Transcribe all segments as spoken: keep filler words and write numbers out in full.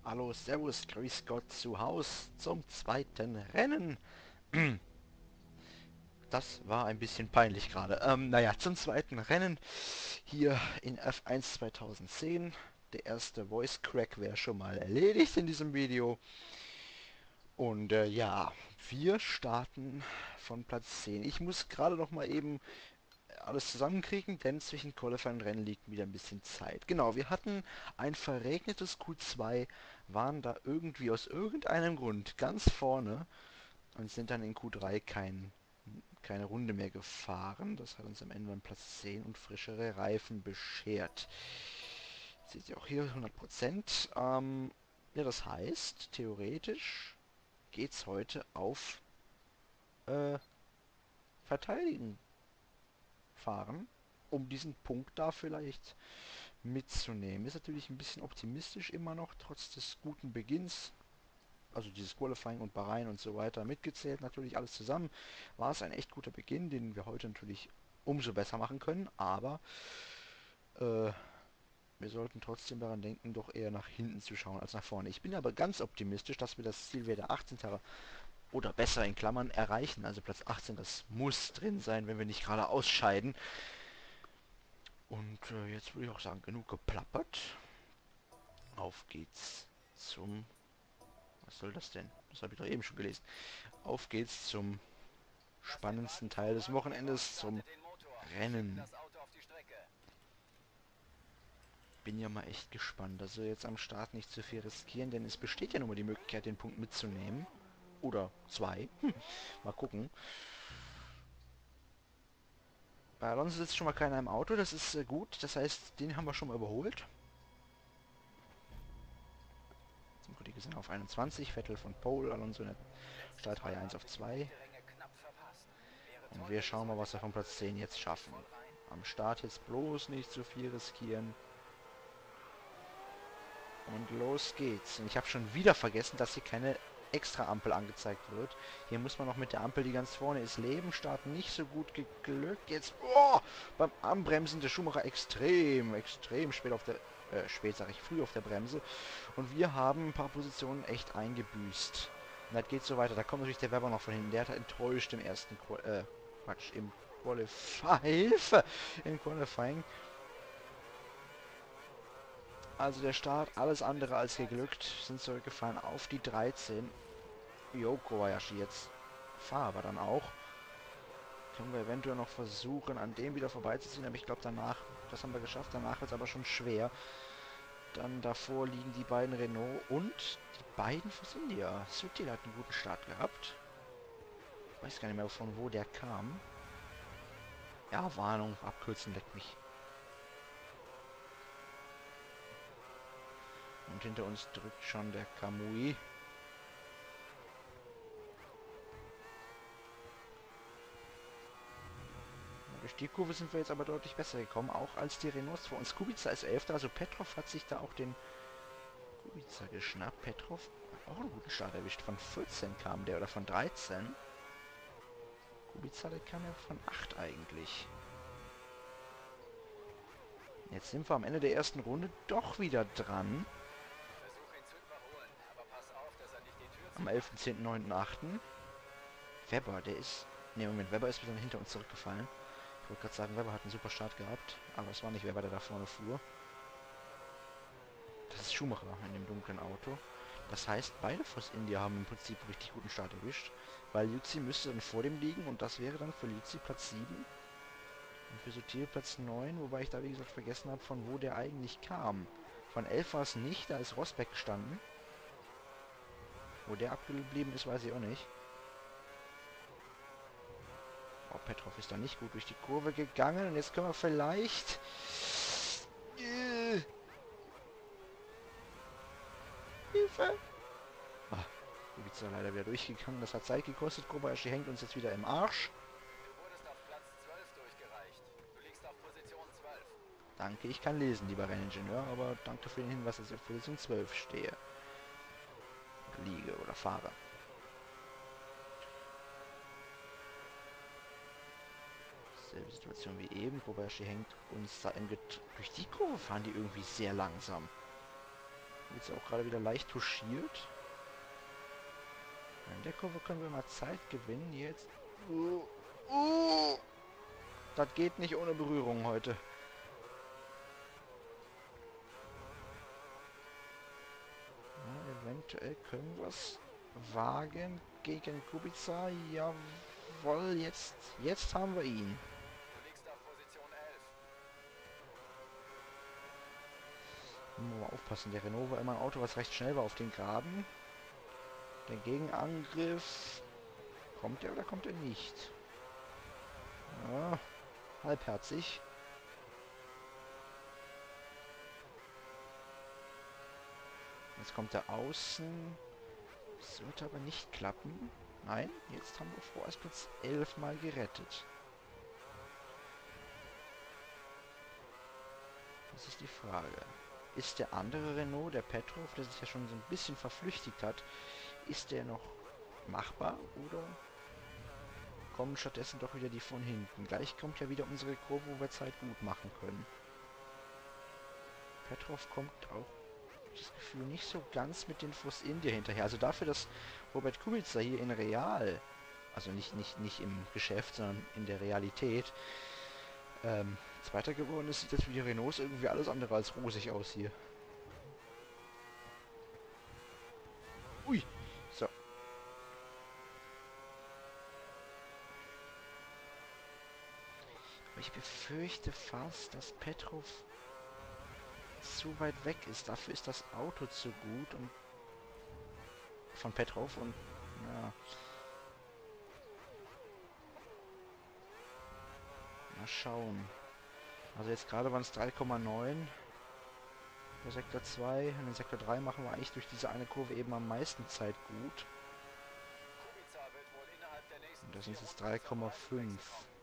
Hallo, Servus, Grüß Gott zu Haus zum zweiten Rennen. Das war ein bisschen peinlich gerade. Ähm, naja, zum zweiten Rennen hier in F eins zweitausendzehn. Der erste Voice Crack wäre schon mal erledigt in diesem Video. Und äh, ja, wir starten von Platz zehn. Ich muss gerade noch mal eben alles zusammenkriegen, denn zwischen Qualifying und Rennen liegt wieder ein bisschen Zeit. Genau, wir hatten ein verregnetes Q zwei, waren da irgendwie aus irgendeinem Grund ganz vorne und sind dann in Q drei kein, keine Runde mehr gefahren. Das hat uns am Ende dann Platz zehn und frischere Reifen beschert. Seht ihr auch hier hundert Prozent. Ähm, ja, das heißt, theoretisch geht's heute auf äh, Verteidigen fahren, um diesen Punkt da vielleicht mitzunehmen. Ist natürlich ein bisschen optimistisch immer noch, trotz des guten Beginns. Also dieses Qualifying und Bahrain und so weiter mitgezählt, natürlich alles zusammen, war es ein echt guter Beginn, den wir heute natürlich umso besser machen können, aber äh, wir sollten trotzdem daran denken, doch eher nach hinten zu schauen als nach vorne. Ich bin aber ganz optimistisch, dass wir das Ziel wieder achtzehnten oder besser in Klammern erreichen. Also Platz achtzehn, das muss drin sein, wenn wir nicht gerade ausscheiden. Und äh, jetzt würde ich auch sagen, genug geplappert. Auf geht's zum... Was soll das denn? Das habe ich doch eben schon gelesen. Auf geht's zum spannendsten Teil des Wochenendes, zum Rennen. Bin ja mal echt gespannt. Also jetzt am Start nicht zu viel riskieren, denn es besteht ja nun mal die Möglichkeit, den Punkt mitzunehmen. Oder zwei. Hm. Mal gucken. Bei Alonso sitzt schon mal keiner im Auto, das ist äh, gut. Das heißt, den haben wir schon mal überholt. Zum Kollege sind auf einundzwanzig, Vettel von Pole, Alonso in der Startreihe eins auf zwei. Und wir schauen mal, was wir von Platz zehn jetzt schaffen. Am Start jetzt bloß nicht zu viel riskieren. Und los geht's. Und ich habe schon wieder vergessen, dass hier keine extra Ampel angezeigt wird. Hier muss man noch mit der Ampel, die ganz vorne ist, leben. Start nicht so gut geglückt. Jetzt, oh, beim Anbremsen der Schumacher extrem, extrem spät auf der, äh, spät sage ich, früh auf der Bremse. Und wir haben ein paar Positionen echt eingebüßt. Und das geht so weiter. Da kommt natürlich der Webber noch von hinten. Der hat enttäuscht im ersten, Qual äh, Quatsch, im Qualifying, Hilfe, im Qualifying. Also der Start, alles andere als geglückt, sind zurückgefahren auf die dreizehn. Jo, Kobayashi jetzt. Fahr aber dann auch. Können wir eventuell noch versuchen, an dem wieder vorbeizuziehen, aber ich glaube danach, das haben wir geschafft, danach wird es aber schon schwer. Dann davor liegen die beiden Renault und die beiden von India. Sutil hat einen guten Start gehabt. Ich weiß gar nicht mehr, von wo der kam. Ja, Warnung, abkürzen leckt mich. Und hinter uns drückt schon der Kamui. Durch die Kurve sind wir jetzt aber deutlich besser gekommen, auch als die Renaults vor uns. Kubica ist elfter, also Petrov hat sich da auch den Kubica geschnappt. Petrov hat auch einen guten Start erwischt. Von vierzehn kam der, oder von dreizehn. Kubica, der kam ja von acht eigentlich. Jetzt sind wir am Ende der ersten Runde doch wieder dran. Am elften zehnten neunten achten Webber, der ist... Ne, Moment, Webber ist wieder hinter uns zurückgefallen. Ich wollte gerade sagen, Webber hat einen super Start gehabt, aber es war nicht Webber, der da vorne fuhr. Das ist Schumacher in dem dunklen Auto. Das heißt, beide Force India haben im Prinzip einen richtig guten Start erwischt, weil Liuzzi müsste dann vor dem liegen und das wäre dann für Liuzzi Platz sieben und für Sutil Platz neun, wobei ich da wie gesagt vergessen habe, von wo der eigentlich kam. Von elf war es nicht, da ist Rosberg gestanden. Wo der abgeblieben ist, weiß ich auch nicht. Oh, Petrov ist da nicht gut durch die Kurve gegangen. Und jetzt können wir vielleicht... Äh, Hilfe! Ah, Kubica leider wieder durchgegangen. Das hat Zeit gekostet. Kobayashi hängt uns jetzt wieder im Arsch. Danke, ich kann lesen, lieber Renningenieur. Aber danke für den Hinweis, dass ich auf Position zwölf stehe. Liege oder fahre. Selbe Situation wie eben. Kobayashi hängt uns da im Get... Durch die Kurve fahren die irgendwie sehr langsam. Jetzt auch gerade wieder leicht touchiert. In der Kurve können wir mal Zeit gewinnen. Jetzt. Uh, uh, das geht nicht ohne Berührung heute. Ja, eventuell können wir es wagen gegen Kubica. Jawohl, jetzt, jetzt haben wir ihn. Mal aufpassen, der Renault war immer ein Auto, was recht schnell war auf den Graben. Der Gegenangriff. Kommt er oder kommt er nicht? Ja, halbherzig. Jetzt kommt er außen. Das wird aber nicht klappen. Nein, jetzt haben wir vorerst Platz elf mal gerettet. Das ist die Frage. Ist der andere Renault, der Petrov, der sich ja schon so ein bisschen verflüchtigt hat, ist der noch machbar oder kommen stattdessen doch wieder die von hinten? Gleich kommt ja wieder unsere Kurve, wo wir Zeit gut machen können. Petrov kommt auch, das Gefühl, nicht so ganz mit den Force India hinterher. Also dafür, dass Robert Kubica hier in Real, also nicht, nicht, nicht im Geschäft, sondern in der Realität, ähm, Zweiter geworden ist, sieht das für die Renaults irgendwie alles andere als rosig aus hier. Ui, so. Aber ich befürchte fast, dass Petrov zu weit weg ist. Dafür ist das Auto zu gut und von Petrov und ja. Mal schauen. Also jetzt gerade waren es drei Komma neun. Der Sektor zwei und den Sektor drei machen wir eigentlich durch diese eine Kurve eben am meisten Zeit gut. Und das sind jetzt drei Komma fünf.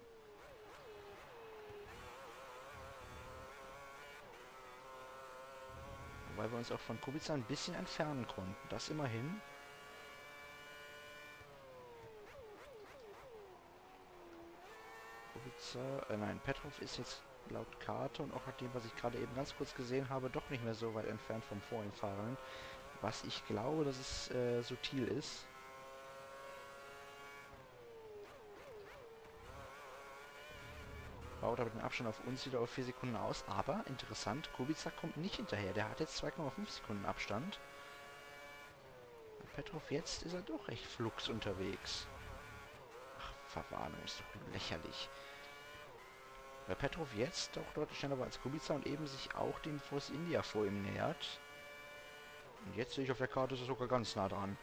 Wobei wir uns auch von Kubica ein bisschen entfernen konnten. Das immerhin. Kubica, äh nein, Petrov ist jetzt laut Karte und auch nach dem, was ich gerade eben ganz kurz gesehen habe, doch nicht mehr so weit entfernt vom vor ihm Fahrern. Was ich glaube, dass es äh, subtil ist. Baut aber den Abstand auf uns wieder auf vier Sekunden aus. Aber, interessant, Kubica kommt nicht hinterher. Der hat jetzt zwei Komma fünf Sekunden Abstand. Petrov, jetzt ist er doch recht flugs unterwegs. Ach, Verwarnung ist doch lächerlich. Weil Petrov jetzt doch deutlich schneller war als Kubica und eben sich auch dem Force India vor ihm nähert. Und jetzt sehe ich auf der Karte, ist er sogar ganz nah dran.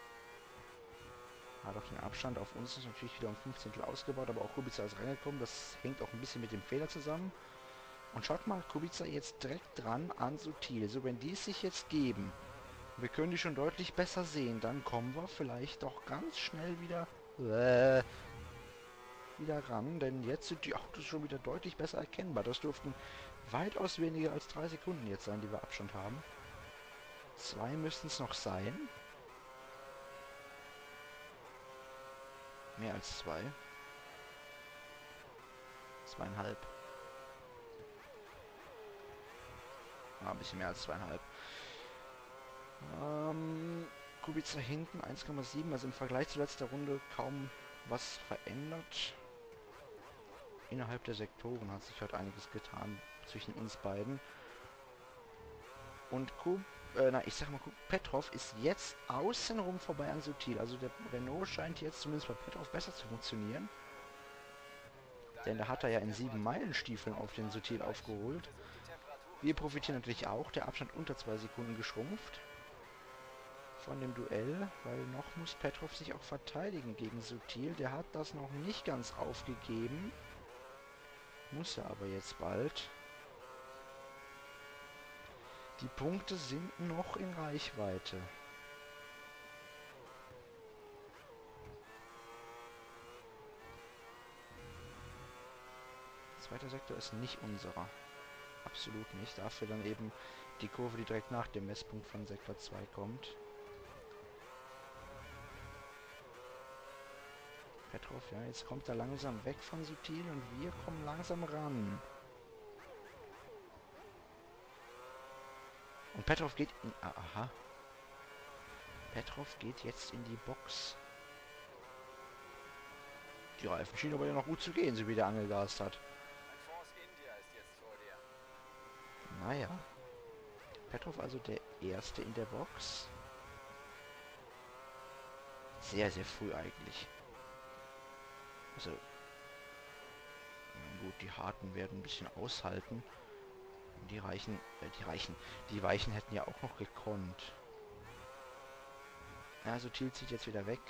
Hat auch den Abstand auf uns ist natürlich wieder um fünfzehntel ausgebaut, aber auch Kubica ist reingekommen. Das hängt auch ein bisschen mit dem Fehler zusammen. Und schaut mal, Kubica jetzt direkt dran an Sutil. So, wenn die es sich jetzt geben, wir können die schon deutlich besser sehen, dann kommen wir vielleicht doch ganz schnell wieder... Äh, wieder ran, denn jetzt sind die Autos schon wieder deutlich besser erkennbar. Das dürften weitaus weniger als drei Sekunden jetzt sein, die wir Abstand haben. Zwei müssten es noch sein. Mehr als zwei. Zweieinhalb. Ja, ein bisschen mehr als zweieinhalb. Ähm, Kubica hinten eins Komma sieben, also im Vergleich zur letzten Runde kaum was verändert. Innerhalb der Sektoren hat sich halt einiges getan zwischen uns beiden. Und Kub, äh, na, ich sag mal, Petrov ist jetzt außenrum vorbei an Sutil. Also der Renault scheint jetzt zumindest bei Petrov besser zu funktionieren. Denn da hat er ja in sieben Meilenstiefeln auf den Sutil aufgeholt. Wir profitieren natürlich auch. Der Abstand unter zwei Sekunden geschrumpft von dem Duell, weil noch muss Petrov sich auch verteidigen gegen Sutil. Der hat das noch nicht ganz aufgegeben. Muss er aber jetzt bald. Die Punkte sind noch in Reichweite. Zweiter Sektor ist nicht unserer. Absolut nicht. Dafür dann eben die Kurve, die direkt nach dem Messpunkt von Sektor zwei kommt. Petrov, ja, jetzt kommt er langsam weg von Sutil und wir kommen langsam ran. Und Petrov geht in... Aha. Petrov geht jetzt in die Box. Die Reifen schienen aber ja noch gut zu gehen, so wie der angegast hat. Naja. Petrov also der Erste in der Box. Sehr, sehr früh eigentlich. Also... Gut, die Harten werden ein bisschen aushalten. Die Reichen... Äh, die Reichen... Die Weichen hätten ja auch noch gekonnt. Also Thiel zieht jetzt wieder weg.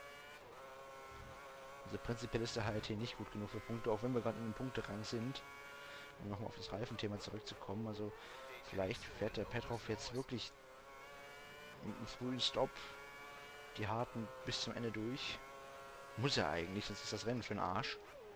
Also prinzipiell ist der H R T nicht gut genug für Punkte, auch wenn wir gerade in einem Punkterang sind. Um nochmal auf das Reifenthema zurückzukommen. Also vielleicht fährt der Petrov jetzt wirklich mit einem frühen Stopp die Harten bis zum Ende durch. Muss er eigentlich, sonst ist das Rennen für den Arsch.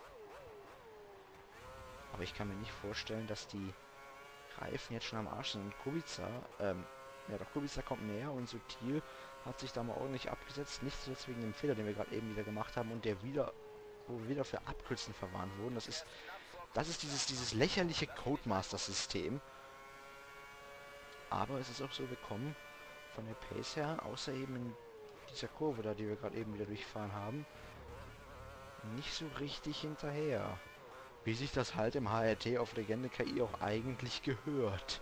Aber ich kann mir nicht vorstellen, dass die Reifen jetzt schon am Arsch sind. Und Kubica, ähm, ja doch, Kubica kommt näher und Sutil hat sich da mal ordentlich abgesetzt. Nicht zuletzt wegen dem Fehler, den wir gerade eben wieder gemacht haben und der wieder, wo wir wieder für Abkürzen verwarnt wurden. Das ist, das ist dieses, dieses lächerliche Codemaster-System. Aber es ist auch so, wir kommen von der Pace her, außer eben in dieser Kurve da, die wir gerade eben wieder durchfahren haben, nicht so richtig hinterher. Wie sich das halt im H R T auf Legende K I auch eigentlich gehört.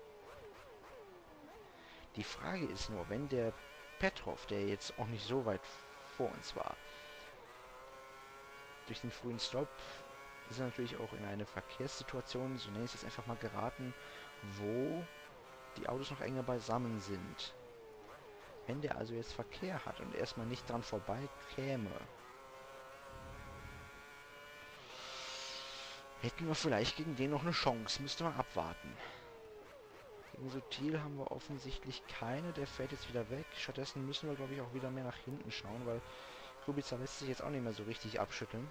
Die Frage ist nur, wenn der Petrov, der jetzt auch nicht so weit vor uns war, durch den frühen Stop ist er natürlich auch in eine Verkehrssituation, so nenne ich es jetzt einfach mal, geraten, wo die Autos noch enger beisammen sind. Wenn der also jetzt Verkehr hat und erstmal nicht dran vorbei käme, hätten wir vielleicht gegen den noch eine Chance. Müsste man abwarten. Gegen Sutil haben wir offensichtlich keine. Der fährt jetzt wieder weg. Stattdessen müssen wir, glaube ich, auch wieder mehr nach hinten schauen, weil Kubica lässt sich jetzt auch nicht mehr so richtig abschütteln.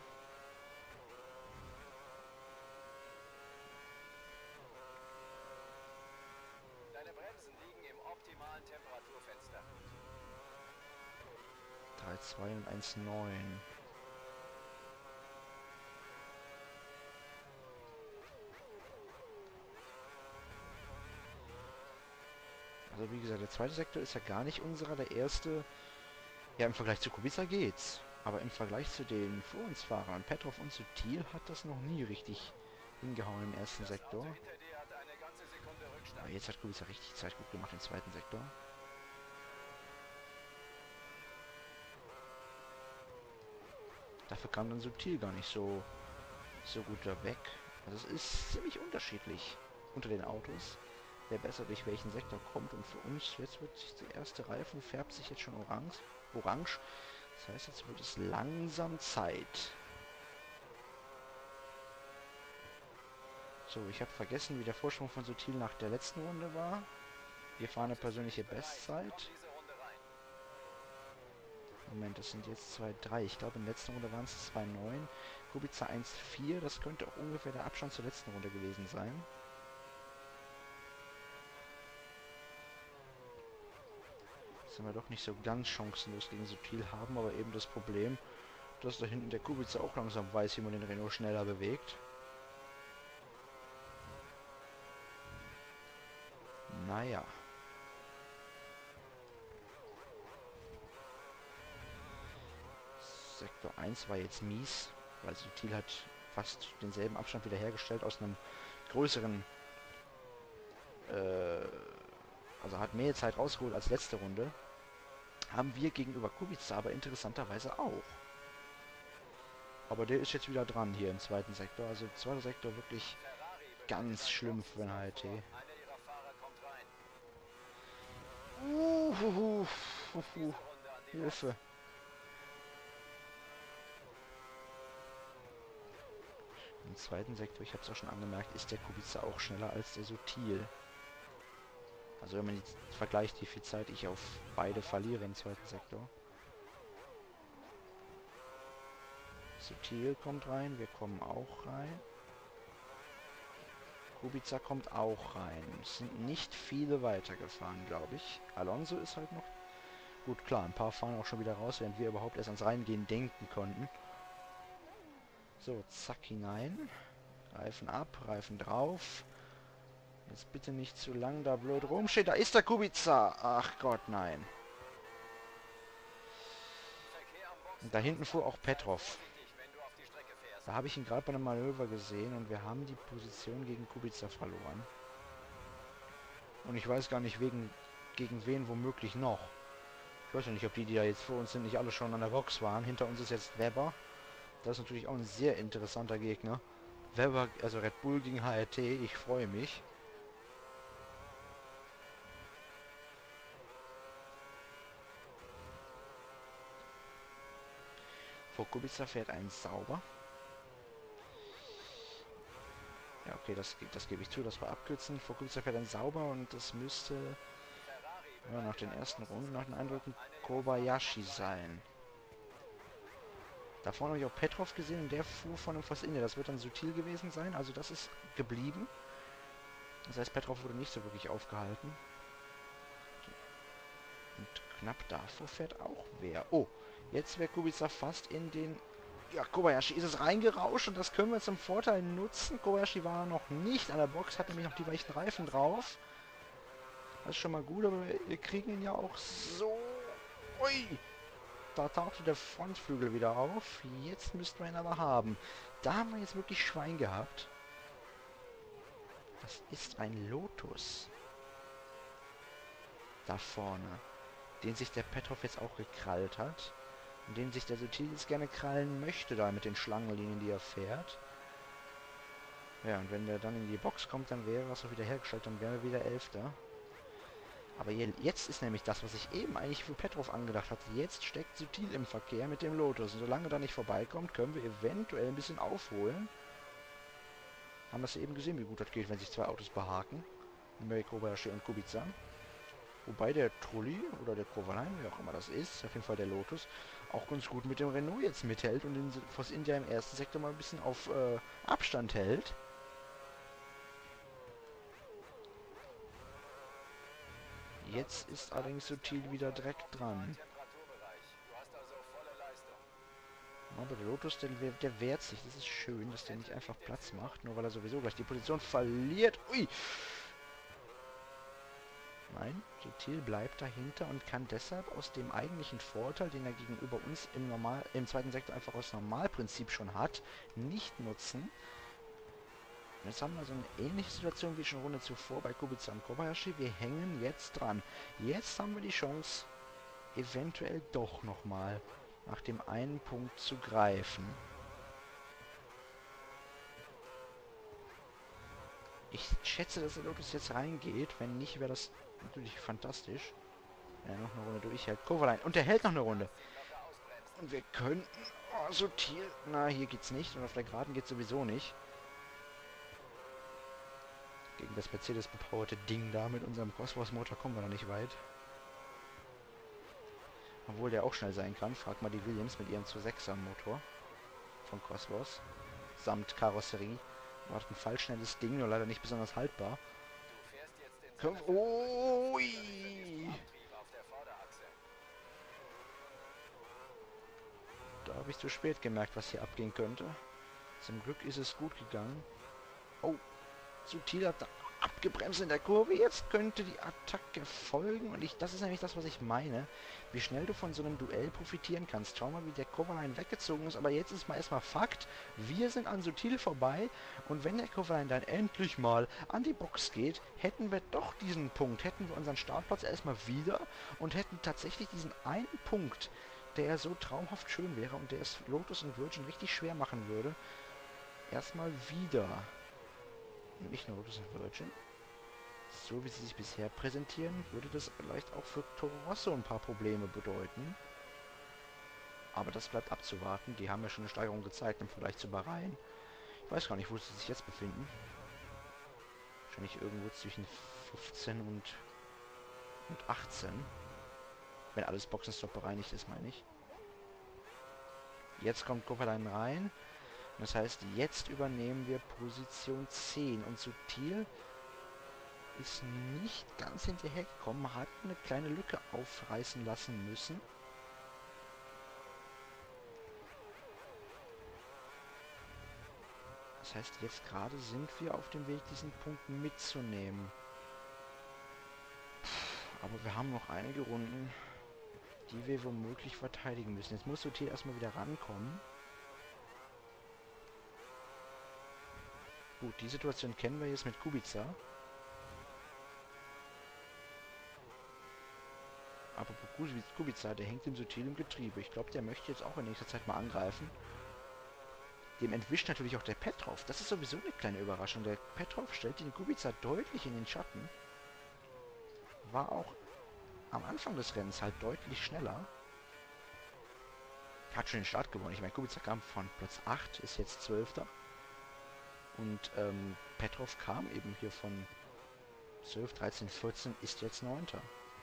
Deine Bremsen liegen im optimalen Temperaturfenster. drei Komma zwei und eins Komma neun. Also wie gesagt, der zweite Sektor ist ja gar nicht unserer, der erste. Ja, im Vergleich zu Kubica geht's. Aber im Vergleich zu den vor uns Fahrern, Petrov und Sutil, hat das noch nie richtig hingehauen im ersten Sektor. Aber jetzt hat Kubica richtig Zeit gut gemacht im zweiten Sektor. Dafür kam dann Sutil gar nicht so, so gut da weg. Also es ist ziemlich unterschiedlich unter den Autos, wer besser durch welchen Sektor kommt. Und für uns, jetzt wird sich der erste Reifen, färbt sich jetzt schon orange. orange. Das heißt, jetzt wird es langsam Zeit. So, ich habe vergessen, wie der Vorsprung von Sutil nach der letzten Runde war. Wir fahren eine persönliche Bestzeit. Moment, das sind jetzt zwei Komma drei. Ich glaube, in der letzten Runde waren es zwei Komma neun. Kubica eins Komma vier. Das könnte auch ungefähr der Abstand zur letzten Runde gewesen sein. Sind wir doch nicht so ganz chancenlos gegen Sutil haben, aber eben das Problem, dass da hinten der Kubica auch langsam weiß, wie man den Renault schneller bewegt. Naja. Sektor eins war jetzt mies, weil Sutil hat fast denselben Abstand wiederhergestellt aus einem größeren, äh, also hat mehr Zeit rausgeholt als letzte Runde. Haben wir gegenüber Kubica aber interessanterweise auch. Aber der ist jetzt wieder dran hier im zweiten Sektor. Also zweiter Sektor wirklich ganz schlimm für den H R T. Uhuhu. Uhuhu. Hilfe. Im zweiten Sektor, ich habe es auch schon angemerkt, ist der Kubica auch schneller als der Sutil. Also wenn man jetzt vergleicht, wie viel Zeit ich auf beide verliere im zweiten Sektor. Sutil kommt rein, wir kommen auch rein. Kubica kommt auch rein. Es sind nicht viele weitergefahren, glaube ich. Alonso ist halt noch... Gut, klar, ein paar fahren auch schon wieder raus, während wir überhaupt erst ans Reingehen denken konnten. So, zack hinein. Reifen ab, Reifen drauf. Jetzt bitte nicht zu lang da blöd rumstehen. Da ist der Kubica. Ach Gott, nein. Und da hinten fuhr auch Petrov. Da habe ich ihn gerade bei einem Manöver gesehen und wir haben die Position gegen Kubica verloren. Und ich weiß gar nicht, wegen, gegen wen womöglich noch. Ich weiß ja nicht, ob die, die da jetzt vor uns sind, nicht alle schon an der Box waren. Hinter uns ist jetzt Webber. Das ist natürlich auch ein sehr interessanter Gegner. Webber, also Red Bull gegen H R T. Ich freue mich. Vor Kubica fährt ein Sauber. Ja, okay, das, das gebe ich zu, das war abkürzen. Vor Kubica fährt ein Sauber und das müsste ja, nach den ersten Runden, nach den Eindrücken Kobayashi sein. Da vorne habe ich auch Petrov gesehen und der fuhr von einem Force India. Das wird dann Sutil gewesen sein, also das ist geblieben. Das heißt, Petrov wurde nicht so wirklich aufgehalten. Und knapp davor fährt auch wer. Oh, jetzt wäre Kubica fast in den... Ja, Kobayashi ist es reingerauscht und das können wir zum Vorteil nutzen. Kobayashi war noch nicht an der Box, hat nämlich noch die weichen Reifen drauf. Das ist schon mal gut, aber wir kriegen ihn ja auch so... Ui! Da tauchte der Frontflügel wieder auf. Jetzt müssten wir ihn aber haben. Da haben wir jetzt wirklich Schwein gehabt. Das ist ein Lotus. Da vorne. Den sich der Petrov jetzt auch gekrallt hat. Und den sich der Sutil jetzt gerne krallen möchte, da mit den Schlangenlinien, die er fährt. Ja, und wenn der dann in die Box kommt, dann wäre das auch wieder hergestellt, dann wäre er wieder Elfter. Aber hier, jetzt ist nämlich das, was ich eben eigentlich für Petrov angedacht hatte. Jetzt steckt Sutil im Verkehr mit dem Lotus. Und solange er nicht vorbeikommt, können wir eventuell ein bisschen aufholen. Haben das eben gesehen, wie gut das geht, wenn sich zwei Autos behaken. Mary Kobayashi und Kubica. Wobei der Trulli oder der Kovalainen, wie auch immer das ist, auf jeden Fall der Lotus, auch ganz gut mit dem Renault jetzt mithält und den Force India im ersten Sektor mal ein bisschen auf äh, Abstand hält. Jetzt ist allerdings Sutil wieder direkt dran. Aber der Lotus, der, der wehrt sich. Das ist schön, dass der nicht einfach Platz macht, nur weil er sowieso gleich die Position verliert. Ui! Nein, Sutil bleibt dahinter und kann deshalb aus dem eigentlichen Vorteil, den er gegenüber uns im, Normal, im zweiten Sektor einfach aus Normalprinzip schon hat, nicht nutzen. Jetzt haben wir so eine ähnliche Situation wie schon Runde zuvor bei Kubica und Kobayashi. Wir hängen jetzt dran. Jetzt haben wir die Chance, eventuell doch nochmal nach dem einen Punkt zu greifen. Ich schätze, dass der Lotus jetzt reingeht. Wenn nicht, wäre das natürlich fantastisch. Wenn er noch eine Runde durchhält. Kovalainen. Und der hält noch eine Runde. Und wir könnten... Oh, Sutil. Na, hier geht's nicht. Und auf der Geraden geht's sowieso nicht. Gegen das Mercedes bepowerte Ding da mit unserem Cosworth-Motor kommen wir noch nicht weit. Obwohl der auch schnell sein kann. Frag mal die Williams mit ihrem zwei sechser Motor von Cosworth. Samt Karosserie. War ein fallschnelles Ding, nur leider nicht besonders haltbar. Ui! Da habe ich zu spät gemerkt, was hier abgehen könnte. Zum Glück ist es gut gegangen. Oh! Sutil hat da abgebremst in der Kurve. Jetzt könnte die Attacke folgen. Und ich, das ist nämlich das, was ich meine. Wie schnell du von so einem Duell profitieren kannst. Schau mal, wie der Kovalainen weggezogen ist. Aber jetzt ist mal erstmal Fakt. Wir sind an Sutil vorbei. Und wenn der Kovalainen dann endlich mal an die Box geht, hätten wir doch diesen Punkt. Hätten wir unseren Startplatz erstmal wieder. Und hätten tatsächlich diesen einen Punkt, der so traumhaft schön wäre. Und der es Lotus und Virgin richtig schwer machen würde. Erstmal wieder. Nicht nur Lotus und Virgin. So wie sie sich bisher präsentieren, würde das vielleicht auch für Toro Rosso ein paar Probleme bedeuten. Aber das bleibt abzuwarten. Die haben ja schon eine Steigerung gezeigt im Vergleich zu Bahrain. Ich weiß gar nicht, wo sie sich jetzt befinden. Wahrscheinlich irgendwo zwischen fünfzehn und, und achtzehn. Wenn alles Boxenstopp bereinigt ist, meine ich. Jetzt kommt Kovalainen rein. Das heißt, jetzt übernehmen wir Position zehn. Und Sutil ist nicht ganz hinterhergekommen, hat eine kleine Lücke aufreißen lassen müssen. Das heißt, jetzt gerade sind wir auf dem Weg, diesen Punkt mitzunehmen. Aber wir haben noch einige Runden, die wir womöglich verteidigen müssen. Jetzt muss Sutil erstmal wieder rankommen. Gut, die Situation kennen wir jetzt mit Kubica. Aber Kubica, der hängt im Sutil im Getriebe. Ich glaube, der möchte jetzt auch in nächster Zeit mal angreifen. Dem entwischt natürlich auch der Petrov. Das ist sowieso eine kleine Überraschung. Der Petrov stellt den Kubica deutlich in den Schatten. War auch am Anfang des Rennens halt deutlich schneller. Hat schon den Start gewonnen. Ich meine, Kubica kam von Platz acht, ist jetzt zwölfter. Und ähm, Petrov kam eben hier von zwölf, dreizehn, vierzehn, ist jetzt neunter.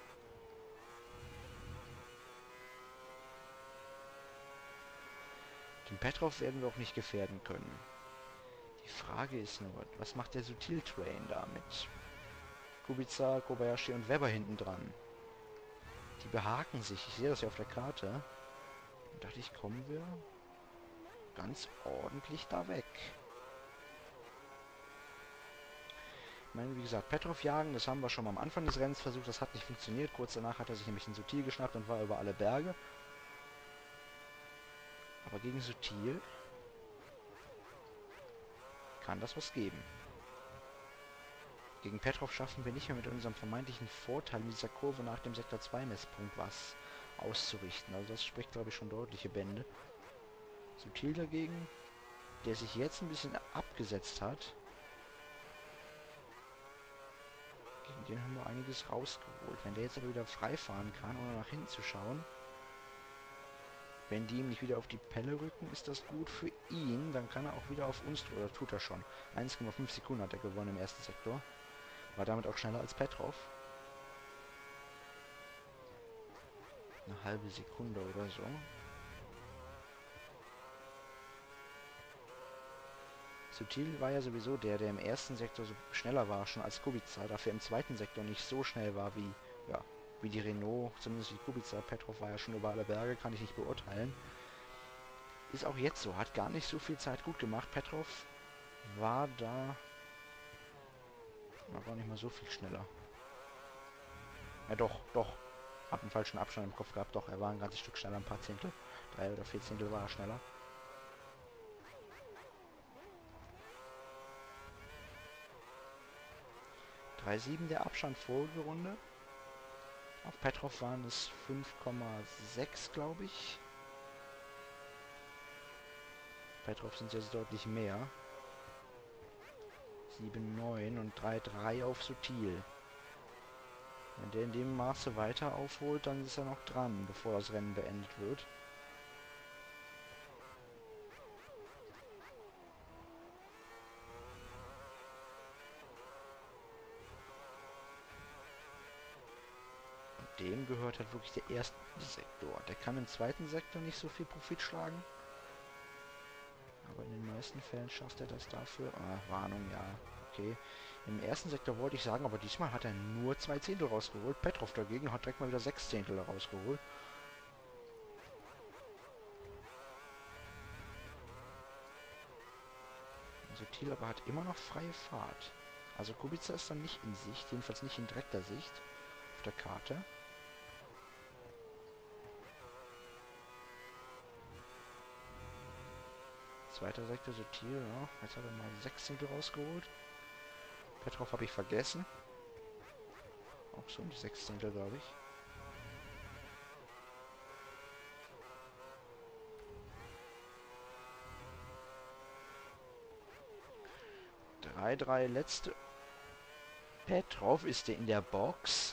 Den Petrov werden wir auch nicht gefährden können. Die Frage ist nur, was macht der Sutil-Train da mit Kubica, Kobayashi und Webber hinten dran? Die behaken sich. Ich sehe das ja auf der Karte. Und dachte ich, kommen wir ganz ordentlich da weg. Ich meine, wie gesagt, Petrov jagen, das haben wir schon mal am Anfang des Rennens versucht. Das hat nicht funktioniert. Kurz danach hat er sich nämlich einen Sutil geschnappt und war über alle Berge. Aber gegen Sutil kann das was geben. Gegen Petrov schaffen wir nicht mehr mit unserem vermeintlichen Vorteil in dieser Kurve nach dem Sektor zwei Messpunkt was auszurichten. Also das spricht, glaube ich, schon deutliche Bände. Sutil dagegen, der sich jetzt ein bisschen abgesetzt hat. Gegen den haben wir einiges rausgeholt. Wenn der jetzt aber wieder frei fahren kann, ohne nach hinten zu schauen, wenn die ihm nicht wieder auf die Pelle rücken, ist das gut für ihn. Dann kann er auch wieder auf uns, oder tut er schon. eins Komma fünf Sekunden hat er gewonnen im ersten Sektor. War damit auch schneller als Petrov. Eine halbe Sekunde oder so. Sutil war ja sowieso der, der im ersten Sektor so schneller war, schon als Kubica. Dafür im zweiten Sektor nicht so schnell war wie, ja, wie die Renault, zumindest wie Kubica. Petrov war ja schon über alle Berge, kann ich nicht beurteilen. Ist auch jetzt so, hat gar nicht so viel Zeit gut gemacht. Petrov war da, war nicht mal so viel schneller. Ja doch, doch, hab einen falschen Abstand im Kopf gehabt, doch, er war ein ganzes Stück schneller, ein paar Zehntel. Drei oder vier Zehntel war er schneller. drei Komma sieben der Abstand vorige Runde. Auf Petrov waren es fünf Komma sechs, glaube ich. Petrov sind jetzt deutlich mehr. sieben Komma neun und drei Komma drei auf Sutil. Wenn der in dem Maße weiter aufholt, dann ist er noch dran, bevor das Rennen beendet wird. Dem gehört halt wirklich der erste Sektor. Der kann im zweiten Sektor nicht so viel Profit schlagen. Aber in den meisten Fällen schafft er das dafür. Ah, Warnung, ja. Okay. Im ersten Sektor wollte ich sagen, aber diesmal hat er nur zwei Zehntel rausgeholt. Petrov dagegen hat direkt mal wieder sechs Zehntel rausgeholt. Sutil aber hat immer noch freie Fahrt. Also Kubica ist dann nicht in Sicht, jedenfalls nicht in direkter Sicht auf der Karte. Zweiter Sektor Sutil, ja. Jetzt hat er mal sechs Zehntel rausgeholt. Petrov habe ich vergessen. Auch so um die sechs Zehntel, glaube ich. drei drei letzte. Petrov ist der in der Box.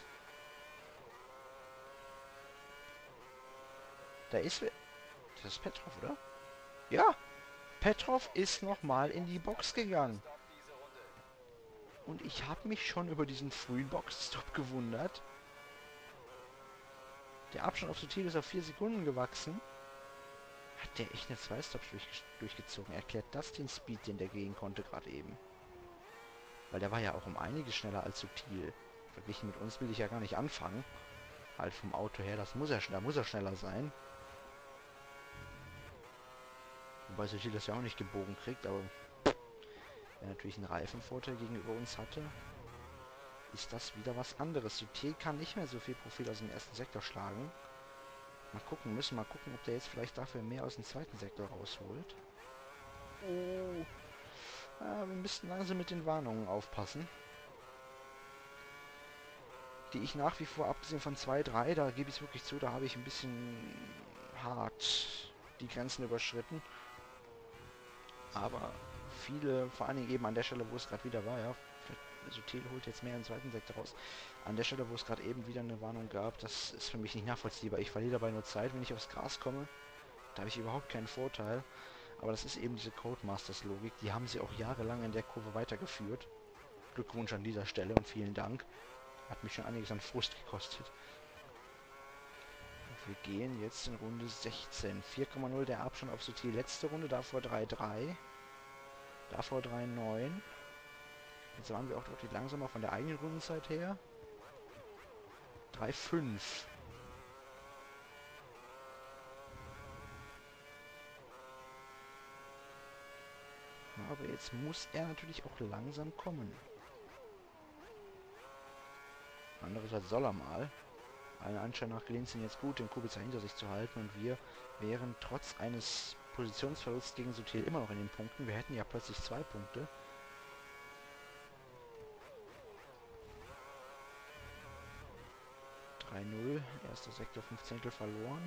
Da ist... Das ist Petrov, oder? Ja! Petrov ist nochmal in die Box gegangen. Und ich habe mich schon über diesen frühen Boxstop gewundert. Der Abstand auf Sutil ist auf vier Sekunden gewachsen. Hat der echt eine zwei Stops durch, durchgezogen? Erklärt das den Speed, den der gehen konnte gerade eben? Weil der war ja auch um einiges schneller als Sutil. Verglichen mit uns will ich ja gar nicht anfangen. Halt vom Auto her, das muss er, da muss er schneller sein. Wobei Sutil das ja auch nicht gebogen kriegt, aber der natürlich einen Reifenvorteil gegenüber uns hatte, ist das wieder was anderes. Sutil kann nicht mehr so viel Profil aus dem ersten Sektor schlagen. Mal gucken, müssen mal gucken, ob der jetzt vielleicht dafür mehr aus dem zweiten Sektor rausholt. Oh. Ah, wir müssten langsam mit den Warnungen aufpassen. Die ich nach wie vor, abgesehen von zwei, drei, da gebe ich es wirklich zu, da habe ich ein bisschen hart die Grenzen überschritten. Aber viele, vor allen Dingen eben an der Stelle, wo es gerade wieder war, ja, Sutil holt jetzt mehr im zweiten Sektor raus. An der Stelle, wo es gerade eben wieder eine Warnung gab, das ist für mich nicht nachvollziehbar. Ich verliere dabei nur Zeit, wenn ich aufs Gras komme. Da habe ich überhaupt keinen Vorteil. Aber das ist eben diese Codemasters-Logik. Die haben sie auch jahrelang in der Kurve weitergeführt. Glückwunsch an dieser Stelle und vielen Dank. Hat mich schon einiges an Frust gekostet. Und wir gehen jetzt in Runde sechzehn. vier Komma null der Abstand auf Sutil. Letzte Runde, davor drei Komma drei. Davor drei Komma neun. Jetzt waren wir auch deutlich langsamer von der eigenen Rundenzeit her. drei Komma fünf. Aber jetzt muss er natürlich auch langsam kommen. Andererseits soll er mal. Allen Anschein nach gelingt es ihm jetzt gut, den Kubica hinter sich zu halten. Und wir wären trotz eines Positionsverlusts gegen Sutil immer noch in den Punkten. Wir hätten ja plötzlich zwei Punkte. drei null. Erster Sektor, fünf Zehntel verloren.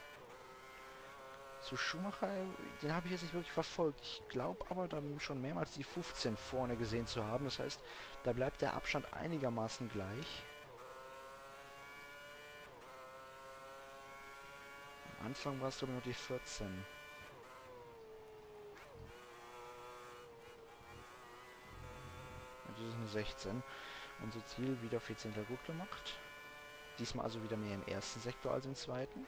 Zu Schumacher, den habe ich jetzt nicht wirklich verfolgt. Ich glaube aber, da schon mehrmals die fünfzehn vorne gesehen zu haben. Das heißt, da bleibt der Abstand einigermaßen gleich. Am Anfang war es glaube ich noch die vierzehn. Und das ist eine sechzehn. Unser Ziel wieder vier Zehntel gut gemacht. Diesmal also wieder mehr im ersten Sektor als im zweiten.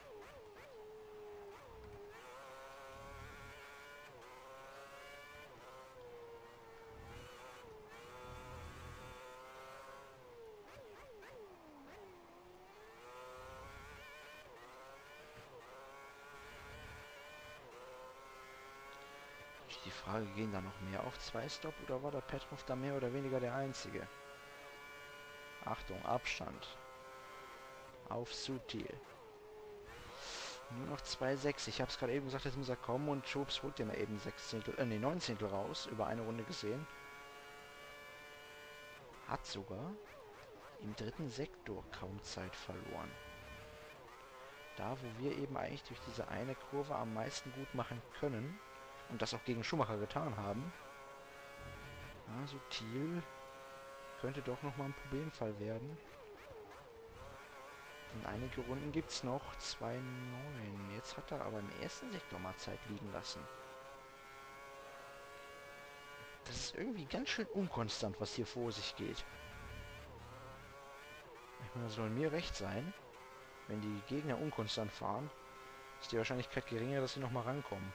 Die Frage, gehen da noch mehr auf zwei Stop oder war der Petrov da mehr oder weniger der Einzige? Achtung, Abstand. Auf Sutil. Nur noch zwei Komma sechs. Ich habe es gerade eben gesagt, jetzt muss er kommen und Schubs holt dir mal eben sechs Zehntel, äh, nee, neun Zehntel raus, über eine Runde gesehen. Hat sogar im dritten Sektor kaum Zeit verloren. Da, wo wir eben eigentlich durch diese eine Kurve am meisten gut machen können und das auch gegen Schumacher getan haben. Ja, Sutil könnte doch nochmal ein Problemfall werden. Und einige Runden gibt es noch. zwei neun. Jetzt hat er aber im ersten Sektor mal Zeit liegen lassen. Das ist irgendwie ganz schön unkonstant, was hier vor sich geht. Ich meine, das soll mir recht sein. Wenn die Gegner unkonstant fahren, ist die Wahrscheinlichkeit geringer, dass sie nochmal rankommen.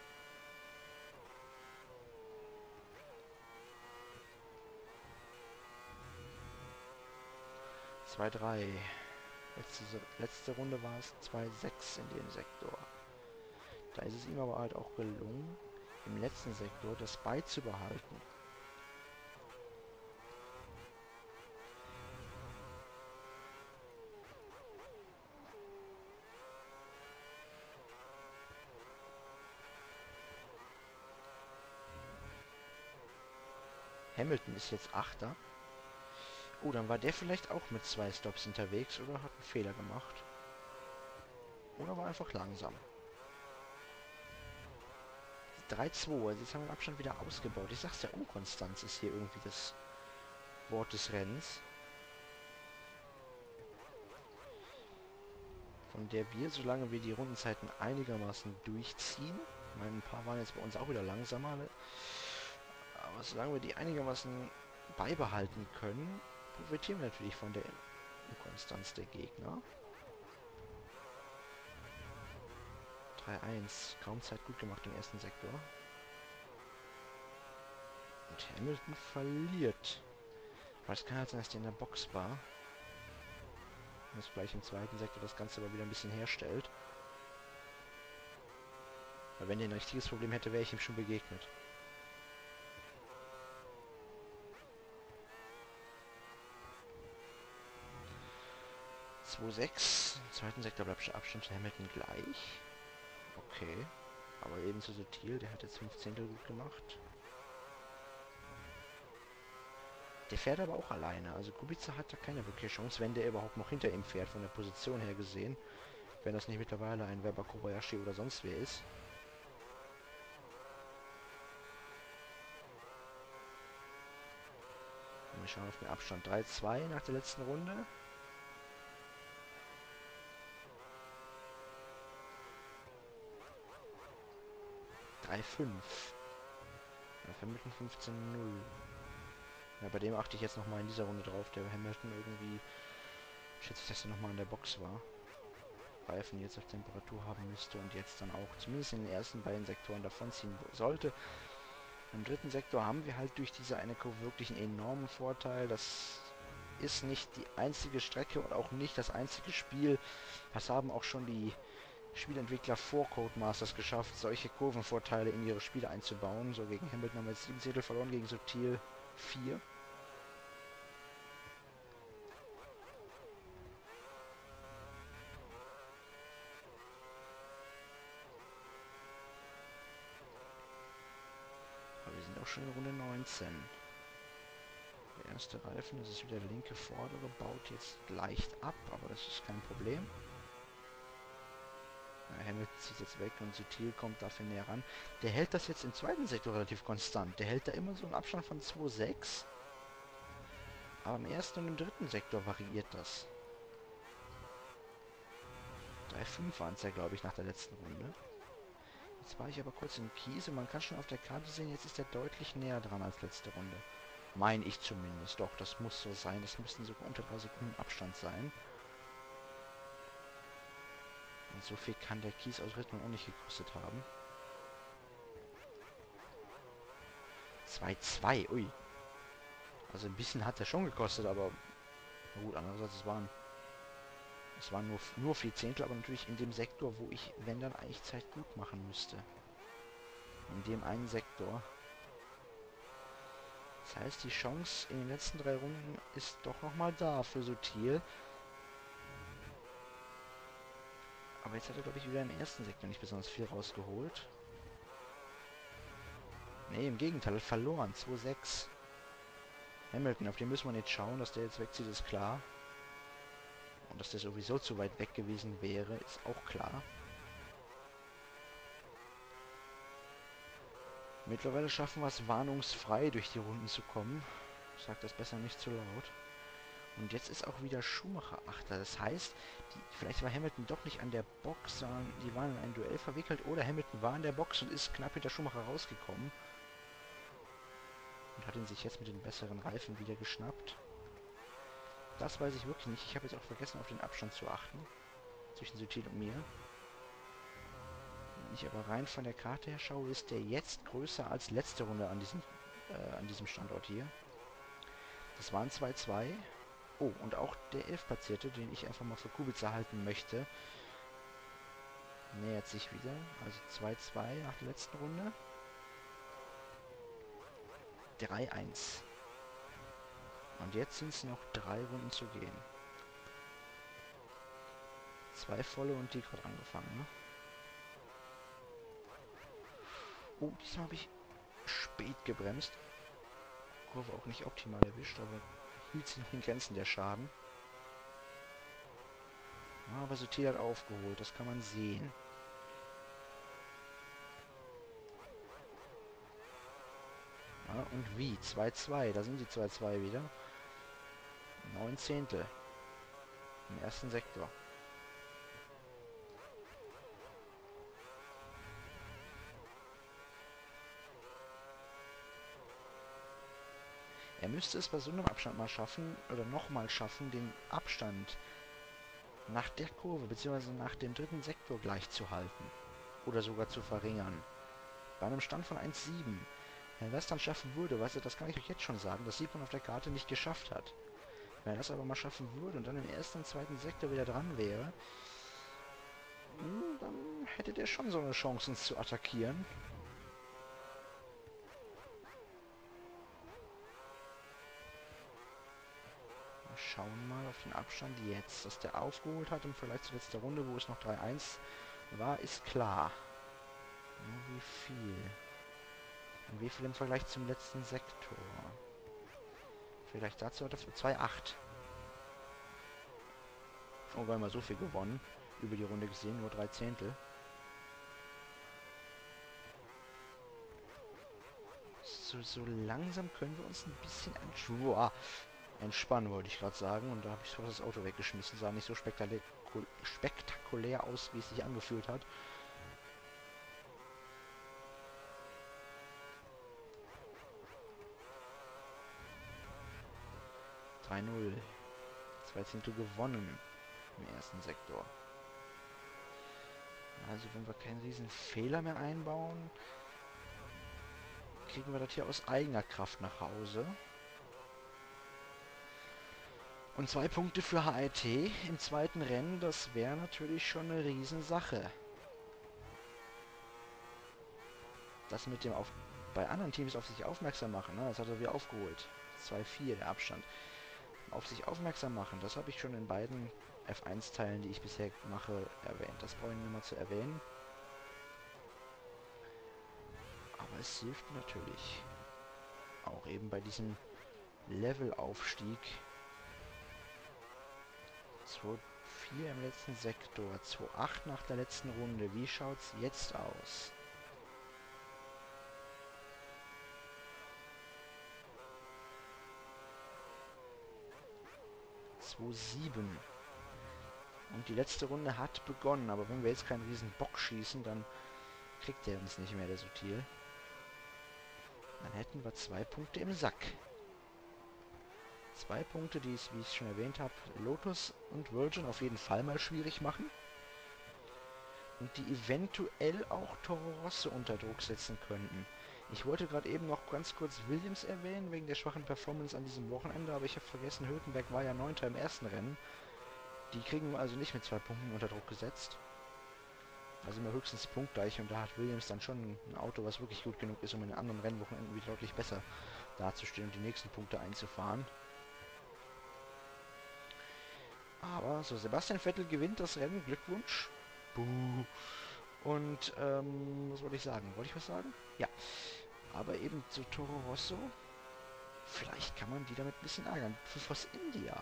zwei drei. Letzte, letzte Runde war es zwei sechs in dem Sektor. Da ist es ihm aber halt auch gelungen, im letzten Sektor das beizubehalten. Hamilton ist jetzt Achter. Oh, dann war der vielleicht auch mit zwei Stops unterwegs oder hat einen Fehler gemacht. Oder war einfach langsam. drei zwei, also jetzt haben wir den Abstand wieder ausgebaut. Ich sag's ja, Unkonstanz ist hier irgendwie das Wort des Rennens. Von der wir, solange wir die Rundenzeiten einigermaßen durchziehen, ich meine, ein paar waren jetzt bei uns auch wieder langsamer, ne? Aber solange wir die einigermaßen beibehalten können, profitieren wir natürlich von der Inkonstanz der Gegner. drei eins. Kaum Zeit gut gemacht im ersten Sektor. Und Hamilton verliert. Aber es kann halt sein, dass der in der Box war. Jetzt gleich im zweiten Sektor das Ganze aber wieder ein bisschen herstellt. Weil wenn der ein richtiges Problem hätte, wäre ich ihm schon begegnet. zwei sechs. Im zweiten Sektor bleibt der Abstand zu Hamilton gleich. Okay. Aber ebenso subtil, der hat jetzt fünf Zehntel gut gemacht. Der fährt aber auch alleine. Also Kubica hat da keine wirkliche Chance, wenn der überhaupt noch hinter ihm fährt, von der Position her gesehen. Wenn das nicht mittlerweile ein Weber Kobayashi oder sonst wer ist. Wir schauen auf den Abstand. drei zwei nach der letzten Runde. drei fünf. Ja, Hamilton fünfzehn null. Ja, bei dem achte ich jetzt nochmal in dieser Runde drauf. Der Hamilton irgendwie, schätze ich, dass er nochmal in der Box war. Reifen jetzt auf Temperatur haben müsste und jetzt dann auch zumindest in den ersten beiden Sektoren davonziehen sollte. Im dritten Sektor haben wir halt durch diese eine Kurve wirklich einen enormen Vorteil. Das ist nicht die einzige Strecke und auch nicht das einzige Spiel. Das haben auch schon die Spielentwickler vor Codemasters geschafft, solche Kurvenvorteile in ihre Spiele einzubauen. So gegen Hamilton haben wir jetzt sieben Zehntel verloren, gegen Subtil vier. Aber wir sind auch schon in Runde neunzehn. Der erste Reifen, das ist wieder der linke vordere, baut jetzt leicht ab, aber das ist kein Problem. Ja, Hamilton zieht jetzt weg und Subtil kommt dafür näher ran. Der hält das jetzt im zweiten Sektor relativ konstant. Der hält da immer so einen Abstand von zwei sechs. Aber im ersten und im dritten Sektor variiert das. drei fünf waren es ja, glaube ich, nach der letzten Runde. Jetzt war ich aber kurz im Kies und man kann schon auf der Karte sehen, jetzt ist er deutlich näher dran als letzte Runde. Meine ich zumindest. Doch, das muss so sein. Das müssten sogar unter drei Sekunden Abstand sein. Und so viel kann der Kies aus Rhythmen auch nicht gekostet haben. zwei zwei, ui. Also ein bisschen hat er schon gekostet, aber na gut, andererseits, es waren es waren nur, nur vier Zehntel, aber natürlich in dem Sektor, wo ich, wenn dann, eigentlich Zeit gut machen müsste. In dem einen Sektor. Das heißt, die Chance in den letzten drei Runden ist doch nochmal da für Subtil. Aber jetzt hat er, glaube ich, wieder im ersten Sektor nicht besonders viel rausgeholt. Ne, im Gegenteil, hat verloren. zwei sechs. Hamilton, auf den müssen wir jetzt schauen, dass der jetzt wegzieht, ist klar. Und dass der sowieso zu weit weg gewesen wäre, ist auch klar. Mittlerweile schaffen wir es warnungsfrei durch die Runden zu kommen. Ich sage das besser nicht zu laut. Und jetzt ist auch wieder Schumacher Achter. Das heißt, die, vielleicht war Hamilton doch nicht an der Box, sondern die waren in ein Duell verwickelt. Oder Hamilton war in der Box und ist knapp hinter Schumacher rausgekommen. Und hat ihn sich jetzt mit den besseren Reifen wieder geschnappt. Das weiß ich wirklich nicht. Ich habe jetzt auch vergessen, auf den Abstand zu achten. Zwischen Subtil und mir. Wenn ich aber rein von der Karte her schaue, ist der jetzt größer als letzte Runde an diesem, äh, an diesem Standort hier. Das waren zwei zwei. Oh, und auch der elf-Platzierte, den ich einfach mal für Kubica halten möchte, nähert sich wieder. Also zwei zwei nach der letzten Runde. drei eins. Und jetzt sind es noch drei Runden zu gehen. Zwei volle und die gerade angefangen, ne? Oh, diesmal habe ich spät gebremst. Kurve auch nicht optimal erwischt, aber hielt sich noch in Grenzen der Schaden. Ja, aber Subtil hat aufgeholt, das kann man sehen. Ja, und wie? zwei zwei, da sind die zwei zwei wieder. neun Zehntel. Im ersten Sektor. Er müsste es bei so einem Abstand mal schaffen, oder nochmal schaffen, den Abstand nach der Kurve, beziehungsweise nach dem dritten Sektor gleich zu halten. Oder sogar zu verringern. Bei einem Stand von eins sieben. Wenn er das dann schaffen würde, weißt du, das kann ich euch jetzt schon sagen, das sieht man auf der Karte, nicht geschafft hat. Wenn er das aber mal schaffen würde und dann im ersten und zweiten Sektor wieder dran wäre, dann hätte der schon so eine Chance, uns zu attackieren. Wir schauen mal auf den Abstand jetzt. Dass der aufgeholt hat im Vergleich zur letzten Runde, wo es noch drei eins war, ist klar. Nur wie viel? Und wie viel im Vergleich zum letzten Sektor? Vielleicht dazu hat er für zwei acht. Oh, wir haben mal so viel gewonnen. Über die Runde gesehen, nur drei Zehntel. So, so langsam können wir uns ein bisschen entspannen. Entspannen wollte ich gerade sagen. Und da habe ich fast das Auto weggeschmissen. Sah nicht so spektakulär, spektakulär aus, wie es sich angefühlt hat. drei null. Zwei Zehntel gewonnen im ersten Sektor. Also wenn wir keinen riesen Fehler mehr einbauen, kriegen wir das hier aus eigener Kraft nach Hause. Und zwei Punkte für H I T im zweiten Rennen, das wäre natürlich schon eine Riesensache. Das mit dem auf bei anderen Teams auf sich aufmerksam machen, ne? Das hat er wieder aufgeholt. zwei vier der Abstand. Auf sich aufmerksam machen, das habe ich schon in beiden F eins Teilen, die ich bisher mache, erwähnt. Das brauche ich nicht mal zu erwähnen. Aber es hilft natürlich. Auch eben bei diesem Levelaufstieg. zwei vier im letzten Sektor, zwei acht nach der letzten Runde. Wie schaut's jetzt aus? zwei sieben. Und die letzte Runde hat begonnen, aber wenn wir jetzt keinen riesen Bock schießen, dann kriegt er uns nicht mehr, der Sutil. Dann hätten wir zwei Punkte im Sack. Zwei Punkte, die es, wie ich schon erwähnt habe, Lotus und Virgin auf jeden Fall mal schwierig machen. Und die eventuell auch Toro Rosso unter Druck setzen könnten. Ich wollte gerade eben noch ganz kurz Williams erwähnen, wegen der schwachen Performance an diesem Wochenende, aber ich habe vergessen, Hülkenberg war ja Neunter im ersten Rennen. Die kriegen wir also nicht mit zwei Punkten unter Druck gesetzt. Also immer höchstens punktgleich und da hat Williams dann schon ein Auto, was wirklich gut genug ist, um in den anderen Rennwochenenden wieder deutlich besser dazustehen und die nächsten Punkte einzufahren. Aber so, Sebastian Vettel gewinnt das Rennen, Glückwunsch. Buh. Und, ähm, was wollte ich sagen? Wollte ich was sagen? Ja. Aber eben zu Toro Rosso, vielleicht kann man die damit ein bisschen ärgern. Für Force India.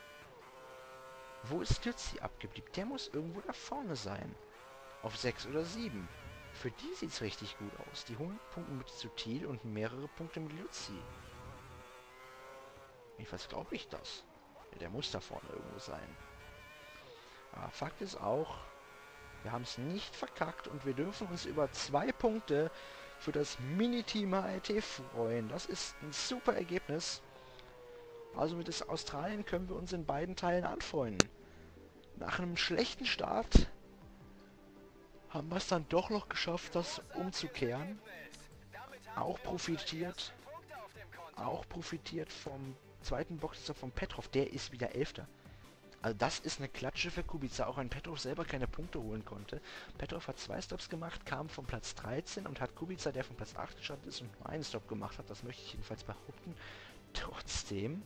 Wo ist Lützi abgeblieben? Der muss irgendwo da vorne sein. Auf sechs oder sieben. Für die sieht es richtig gut aus. Die holen Punkte mit Sutil und mehrere Punkte mit Lützi. Jedenfalls glaube ich das. Ja, der muss da vorne irgendwo sein. Aber Fakt ist auch, wir haben es nicht verkackt und wir dürfen uns über zwei Punkte für das Mini-Team H I T freuen. Das ist ein super Ergebnis. Also mit das Australien können wir uns in beiden Teilen anfreunden. Nach einem schlechten Start haben wir es dann doch noch geschafft, das umzukehren. Auch profitiert, auch profitiert vom zweiten Boxer von Petrov. Der ist wieder Elfter. Also das ist eine Klatsche für Kubica, auch wenn Petrov selber keine Punkte holen konnte. Petrov hat zwei Stops gemacht, kam von Platz dreizehn und hat Kubica, der von Platz acht gestartet ist und nur einen Stop gemacht hat, das möchte ich jedenfalls behaupten, trotzdem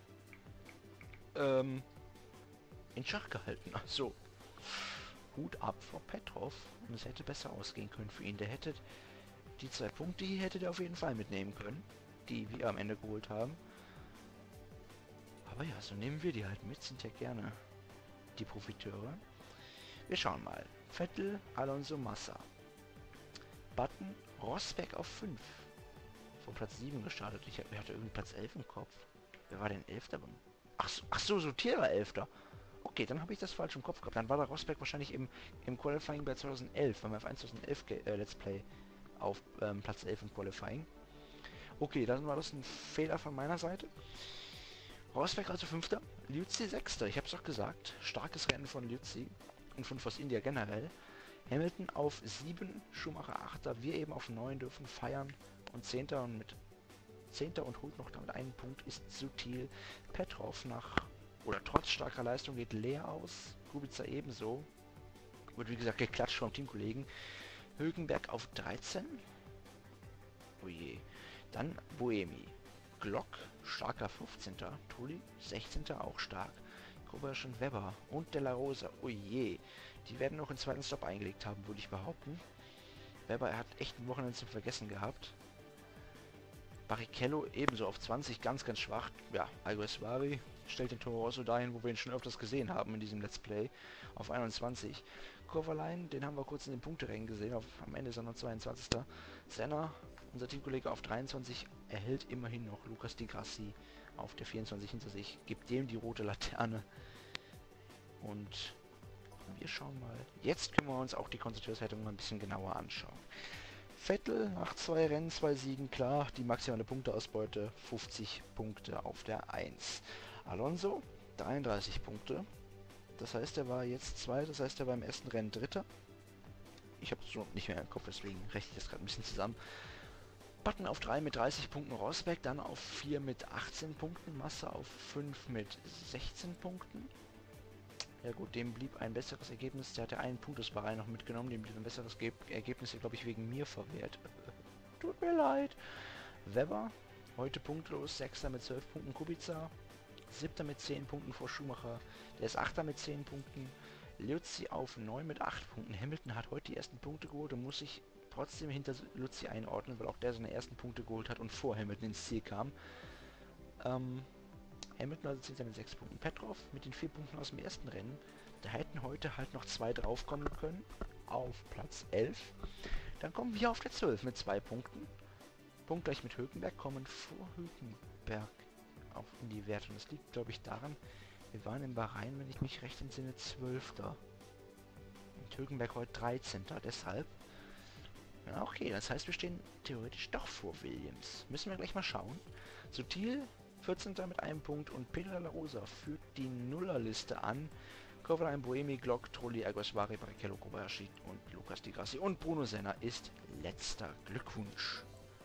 ähm, in Schach gehalten. Also Hut ab vor Petrov und es hätte besser ausgehen können für ihn. Der hätte die zwei Punkte hier hätte der auf jeden Fall mitnehmen können, die wir am Ende geholt haben. Aber ja, so nehmen wir die halt mit, sind ja gerne die Profiteure. Wir schauen mal. Vettel, Alonso, Massa. Button, Rosberg auf fünf. Von Platz sieben gestartet. Ich hatte irgendwie Platz elf im Kopf. Wer war denn elfter? Ach so, ach so, Sutil war elfter. Okay, dann habe ich das falsch im Kopf gehabt. Dann war der Rosberg wahrscheinlich im, im Qualifying bei zweitausendelf, beim F eins zweitausendelf äh, Let's Play auf ähm, Platz elf im Qualifying. Okay, dann war das ein Fehler von meiner Seite. Rosberg also fünfter, Lützi sechster. Ich habe es doch gesagt. Starkes Rennen von Lützi und von Force India generell. Hamilton auf sieben, Schumacher achter. Wir eben auf neun dürfen feiern und zehnter und mit zehnter und holt noch damit einen Punkt ist Sutil. Petrov nach oder trotz starker Leistung geht leer aus. Kubica ebenso. Wird wie gesagt geklatscht vom Teamkollegen. Hülkenberg auf dreizehn. Oh je. Dann Buemi. Glock, starker fünfzehnter. Trulli, sechzehnter auch stark. Kobayashi und Webber und De La Rosa. Oh je. Die werden noch einen zweiten Stop eingelegt haben, würde ich behaupten. Webber, er hat echt ein Wochenende zum Vergessen gehabt. Barrichello ebenso auf zwanzig, ganz, ganz schwach. Ja, Alguersuari stellt den Toro Rosso dahin, wo wir ihn schon öfters gesehen haben in diesem Let's Play, auf einundzwanzig. Kovalainen, den haben wir kurz in den Punkterängen gesehen, auf, am Ende ist er noch zweiundzwanzigster. Senna, unser Teamkollege, auf dreiundzwanzig, erhält immerhin noch Lucas Di Grassi auf der vierundzwanzig hinter sich, gibt dem die rote Laterne. Und wir schauen mal. Jetzt können wir uns auch die Konstrukteurswertung mal ein bisschen genauer anschauen. Vettel nach zwei Rennen, zwei Siegen, klar, die maximale Punkteausbeute, fünfzig Punkte auf der eins. Alonso, dreiunddreißig Punkte. Das heißt, er war jetzt zwei, das heißt, er war im ersten Rennen Dritter. Ich habe es so nicht mehr im Kopf, deswegen rechne ich das gerade ein bisschen zusammen. Button auf drei mit dreißig Punkten, Rosberg dann auf vier mit achtzehn Punkten, Massa auf fünf mit sechzehn Punkten. Ja gut, dem blieb ein besseres Ergebnis, der hatte einen Punkt aus Bahrain noch mitgenommen, dem blieb ein besseres Ge Ergebnis, glaube ich, wegen mir verwehrt. Tut mir leid. Webber, heute punktlos, Sechster mit zwölf Punkten, Kubica, Siebter mit zehn Punkten vor Schumacher, der ist Achter mit zehn Punkten, Liuzzi auf neun mit acht Punkten, Hamilton hat heute die ersten Punkte geholt und muss sich trotzdem hinter Liuzzi einordnen, weil auch der seine ersten Punkte geholt hat und vor Hamilton ins Ziel kam. Ähm... Hamilton also zählt mit sechs Punkten. Petrov mit den vier Punkten aus dem ersten Rennen. Da hätten heute halt noch zwei draufkommen können. Auf Platz elf. Dann kommen wir auf der zwölf mit zwei Punkten. Punktgleich mit Hülkenberg, kommen vor Hülkenberg auch in die Wertung. Das liegt, glaube ich, daran, wir waren in Bahrain, wenn ich mich recht entsinne, zwölfter. Und Hülkenberg heute dreizehnter. Deshalb. Ja, okay, das heißt, wir stehen theoretisch doch vor Williams. Müssen wir gleich mal schauen. Sutil vierzehnter mit einem Punkt und Pedro de la Rosa führt die Nullerliste an. Kovalainen, Buemi, Glock, Trulli, Alguersuari, Barrichello, Kobayashi und Lucas Di Grassi und Bruno Senna ist letzter. Glückwunsch.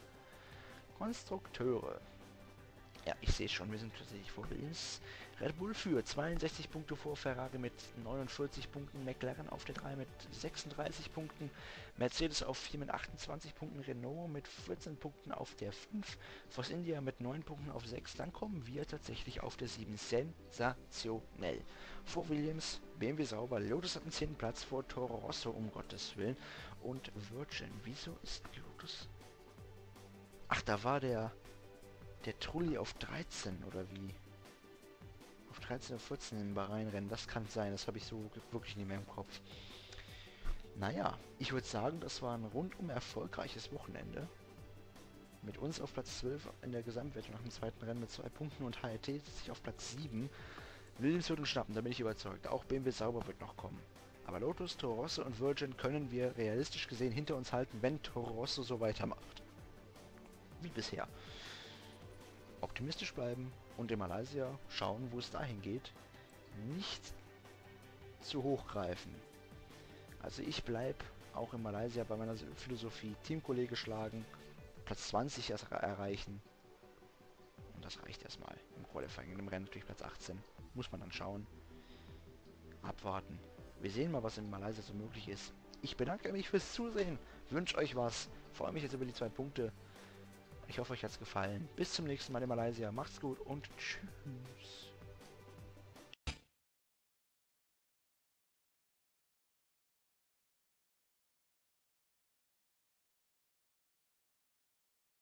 Konstrukteure. Ja, ich sehe schon, wir sind tatsächlich vor Williams. Red Bull führt zweiundsechzig Punkte vor Ferrari mit neunundvierzig Punkten, McLaren auf der drei mit sechsunddreißig Punkten, Mercedes auf vier mit achtundzwanzig Punkten, Renault mit vierzehn Punkten auf der fünf, Force India mit neun Punkten auf sechs, dann kommen wir tatsächlich auf der sieben. Sensationell. Vor Williams, B M W sauber, Lotus hat den zehnten Platz vor Toro Rosso, um Gottes Willen, und Virgin. Wieso ist Lotus... Ach, da war der... Der Trulli auf dreizehn, oder wie? Auf dreizehn oder vierzehn im Bahrain-Rennen, das kann sein, das habe ich so wirklich nicht mehr im Kopf. Naja, ich würde sagen, das war ein rundum erfolgreiches Wochenende. Mit uns auf Platz zwölf in der Gesamtwertung nach dem zweiten Rennen mit zwei Punkten und H R T sitzt sich auf Platz sieben. Williams wird uns schnappen, da bin ich überzeugt. Auch B M W sauber wird noch kommen. Aber Lotus, Toro Rosso und Virgin können wir realistisch gesehen hinter uns halten, wenn Toro Rosso so weitermacht. Wie bisher. Optimistisch bleiben und in Malaysia schauen, wo es dahin geht. Nicht zu hoch greifen. Also ich bleibe auch in Malaysia bei meiner Philosophie. Teamkollege schlagen, Platz zwanzig erst erreichen. Und das reicht erstmal im Qualifying. Im Rennen natürlich Platz achtzehn. Muss man dann schauen. Abwarten. Wir sehen mal, was in Malaysia so möglich ist. Ich bedanke mich fürs Zusehen. Wünsche euch was. Freue mich jetzt über die zwei Punkte. Ich hoffe, euch hat es gefallen. Bis zum nächsten Mal in Malaysia. Macht's gut und tschüss.